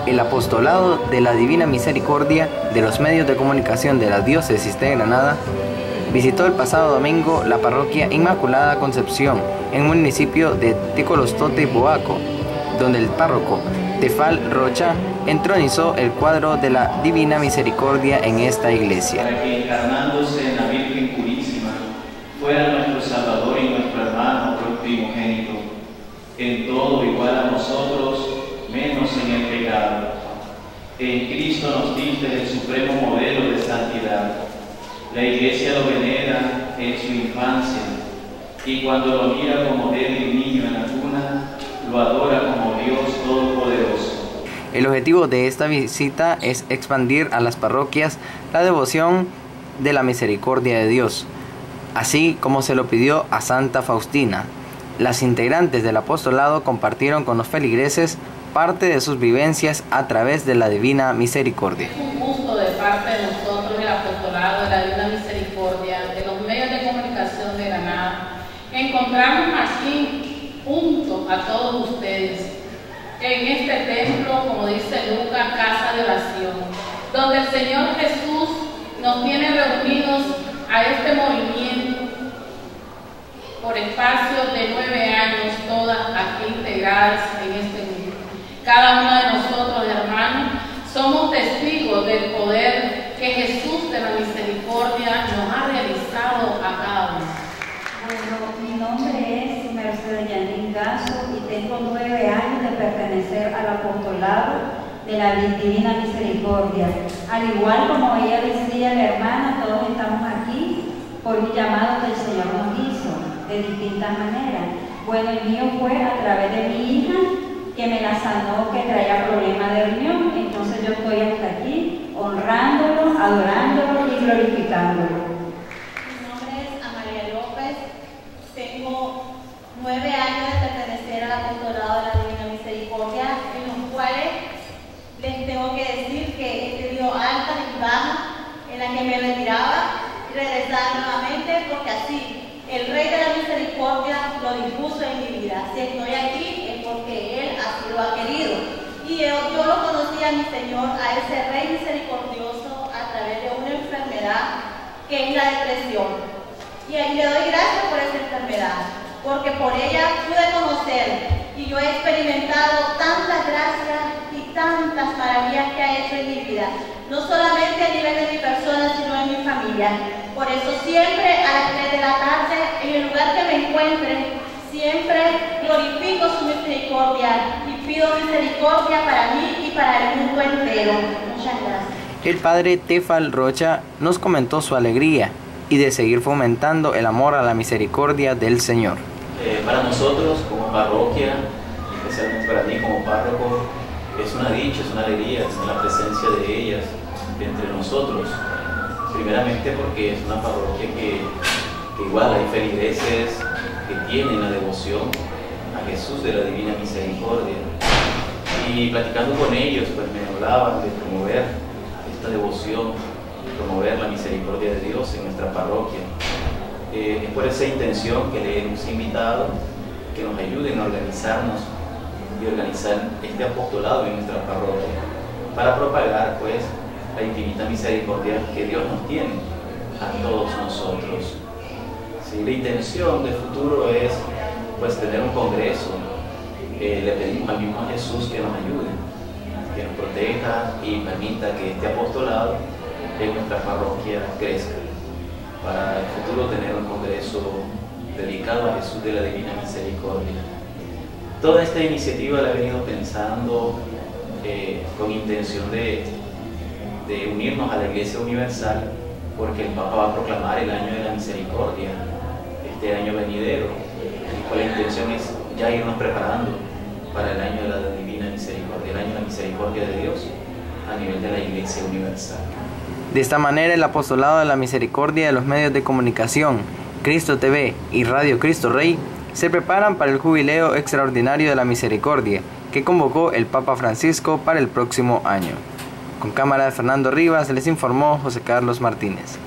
El apostolado de la Divina Misericordia de los medios de comunicación de la Diócesis de Granada visitó el pasado domingo la parroquia Inmaculada Concepción en el municipio de Tecolostote, Boaco, donde el párroco Tefal Rocha entronizó el cuadro de la Divina Misericordia en esta iglesia. Para que encarnándose en la Virgen Purísima fuera nuestro Salvador y nuestro hermano primogénito, en todo igual a nosotros, menos en el pecado. En Cristo nos diste el supremo modelo de santidad. La Iglesia lo venera en su infancia y cuando lo mira como débil niño en la cuna, lo adora como Dios Todopoderoso. El objetivo de esta visita es expandir a las parroquias la devoción de la misericordia de Dios, así como se lo pidió a Santa Faustina. Las integrantes del apostolado compartieron con los feligreses parte de sus vivencias a través de la Divina Misericordia. Es un gusto de parte de nosotros, el apostolado de la Divina Misericordia, de los medios de comunicación de Granada, encontrarnos aquí junto a todos ustedes en este templo, como dice Lucas, casa de oración, donde el Señor Jesús nos tiene reunidos a este movimiento por espacio de 9 años, todas aquí integradas en este grupo. Cada uno de nosotros, hermanos, somos testigos del poder que Jesús de la Misericordia nos ha realizado a cada uno. Bueno, mi nombre es Mercedes Yanin Gaso y tengo 9 años de pertenecer al apostolado de la Divina Misericordia. Al igual como ella decía, la hermana, todos estamos aquí por un llamado que el Señor nos hizo de distintas maneras. Bueno, el mío fue a través de mi hija, que me la sanó, que traía problemas de riñón. Entonces yo estoy hasta aquí honrándolo, adorándolo y glorificándolo. Mi nombre es Amalia López, tengo 9 años de pertenecer al apostolado de la Divina Misericordia, en los cuales les tengo que decir que he tenido altas y bajas, en las que me retiraba y regresaba nuevamente, porque así el Rey de la Misericordia lo dispuso en mi vida. Si estoy aquí es porque Él así lo ha querido. Y yo lo conocí a mi Señor, a ese Rey misericordioso, a través de una enfermedad que es la depresión. Y le doy gracias por esa enfermedad, porque por ella pude conocer y yo he experimentado tantas gracias y tantas maravillas que ha hecho en mi vida, no solamente a nivel de mi persona, sino en mi familia. Por eso siempre a las 3 de la tarde, en el lugar que me encuentre, siempre glorifico su misericordia y pido misericordia para mí y para el mundo entero. Muchas gracias. El padre Tefal Rocha nos comentó su alegría y de seguir fomentando el amor a la misericordia del Señor. Para nosotros como parroquia, especialmente para mí como párroco, es una dicha, es una alegría tener la presencia de ellas entre nosotros. Primeramente porque es una parroquia que igual hay feligreses que tienen la devoción a Jesús de la Divina Misericordia. Y platicando con ellos, pues me hablaban de promover esta devoción, promover la misericordia de Dios en nuestra parroquia. Es por esa intención que le hemos invitado que nos ayuden a organizarnos y organizar este apostolado en nuestra parroquia para propagar pues la infinita misericordia que Dios nos tiene a todos nosotros. Sí, la intención de futuro es pues tener un congreso. Le pedimos al mismo Jesús que nos ayude, que nos proteja y permita que este apostolado en nuestra parroquia crezca, para el futuro tener un congreso dedicado a Jesús de la Divina Misericordia. Toda esta iniciativa la he venido pensando con intención de unirnos a la Iglesia Universal, porque el Papa va a proclamar el año de la misericordia, este año venidero, y con la intención es ya irnos preparando para el año de la Divina Misericordia, el año de la misericordia de Dios a nivel de la Iglesia Universal. De esta manera, el apostolado de la misericordia de los medios de comunicación, Cristo TV y Radio Cristo Rey, se preparan para el Jubileo Extraordinario de la Misericordia, que convocó el Papa Francisco para el próximo año. Con cámara de Fernando Rivas, les informó José Carlos Martínez.